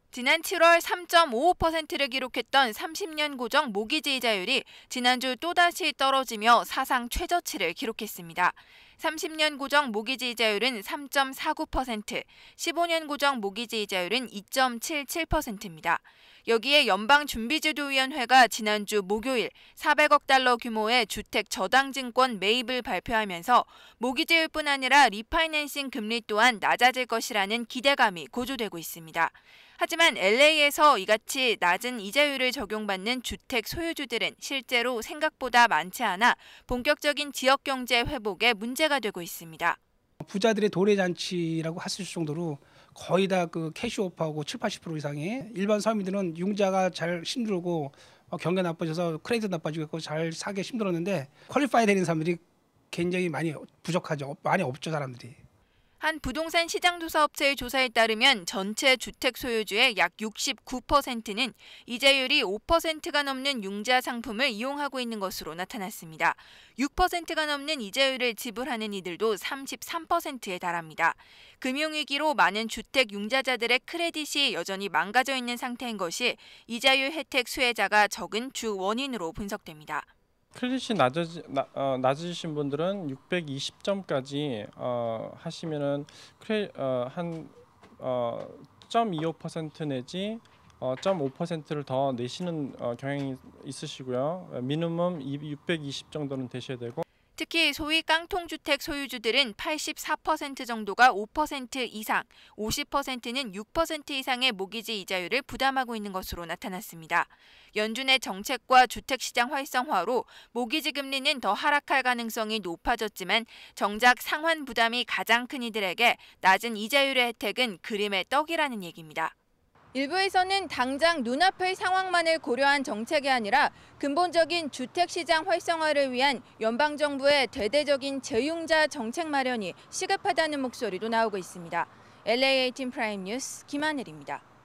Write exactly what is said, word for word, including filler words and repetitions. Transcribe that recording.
지난 칠월 삼 점 오오 퍼센트를 기록했던 삼십 년 고정 모기지 이자율이 지난주 또다시 떨어지며 사상 최저치를 기록했습니다. 삼십 년 고정 모기지 이자율은 삼 점 사구 퍼센트, 십오 년 고정 모기지 이자율은 이 점 칠칠 퍼센트입니다. 여기에 연방준비제도위원회가 지난주 목요일 사백억 달러 규모의 주택 저당증권 매입을 발표하면서 모기지율뿐 아니라 리파이낸싱 금리 또한 낮아질 것이라는 기대감이 고조되고 있습니다. 하지만 엘에이에서 이같이 낮은 이자율을 적용받는 주택 소유주들은 실제로 생각보다 많지 않아 본격적인 지역 경제 회복에 문제가 되고 있습니다. 부자들의 도래잔치라고 하실 정도로 거의 다 그 캐시오프하고 칠, 팔십 퍼센트 이상의 일반 서민들은 융자가 잘 힘들고 경기가 나빠져서 크레디트 나빠지고 잘 사기 힘들었는데 퀄리파이 되는 사람들이 굉장히 많이 부족하죠. 많이 없죠, 사람들이. 한 부동산 시장조사 업체의 조사에 따르면 전체 주택 소유주의 약 육십구 퍼센트는 이자율이 오 퍼센트가 넘는 융자 상품을 이용하고 있는 것으로 나타났습니다. 육 퍼센트가 넘는 이자율을 지불하는 이들도 삼십삼 퍼센트에 달합니다. 금융위기로 많은 주택 융자자들의 크레딧이 여전히 망가져 있는 상태인 것이 이자율 혜택 수혜자가 적은 주 원인으로 분석됩니다. 크레딧이 낮아지, 나, 어, 낮으신 분들은 육백이십 점까지 어, 하시면은 크레, 어, 한 어, 영 점 이오 퍼센트 내지 어, 영 점 오 퍼센트를 더 내시는 어, 경향이 있으시고요. 미니멈 육백이십 정도는 되셔야 되고. 특히 소위 깡통주택 소유주들은 팔십사 퍼센트 정도가 오 퍼센트 이상, 오십 퍼센트는 육 퍼센트 이상의 모기지 이자율을 부담하고 있는 것으로 나타났습니다. 연준의 정책과 주택시장 활성화로 모기지 금리는 더 하락할 가능성이 높아졌지만 정작 상환 부담이 가장 큰 이들에게 낮은 이자율의 혜택은 그림의 떡이라는 얘기입니다. 일부에서는 당장 눈앞의 상황만을 고려한 정책이 아니라 근본적인 주택시장 활성화를 위한 연방정부의 대대적인 재융자 정책 마련이 시급하다는 목소리도 나오고 있습니다. 엘에이 에이틴 프라임 뉴스 김하늘입니다.